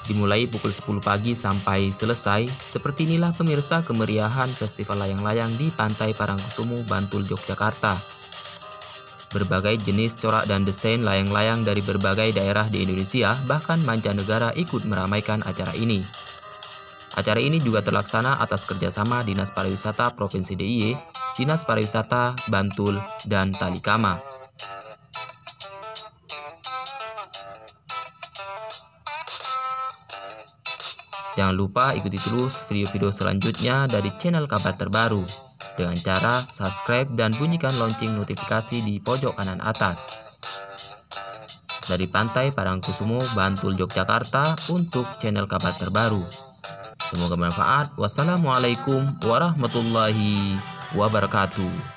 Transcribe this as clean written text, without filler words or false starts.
dimulai pukul 10 pagi sampai selesai. Seperti inilah pemirsa kemeriahan Festival Layang-Layang di Pantai Parangkusumo, Bantul, Yogyakarta. Berbagai jenis corak dan desain layang-layang dari berbagai daerah di Indonesia, bahkan mancanegara ikut meramaikan acara ini. Acara ini juga terlaksana atas kerjasama Dinas Pariwisata Provinsi DIY, Dinas Pariwisata Bantul, dan Talikama. Jangan lupa ikuti terus video-video selanjutnya dari channel Kabar Terbaru dengan cara subscribe dan bunyikan lonceng notifikasi di pojok kanan atas. Dari Pantai Parangkusumo, Bantul, Yogyakarta untuk channel Kabar Terbaru. Semoga bermanfaat. Wassalamualaikum warahmatullahi wabarakatuh.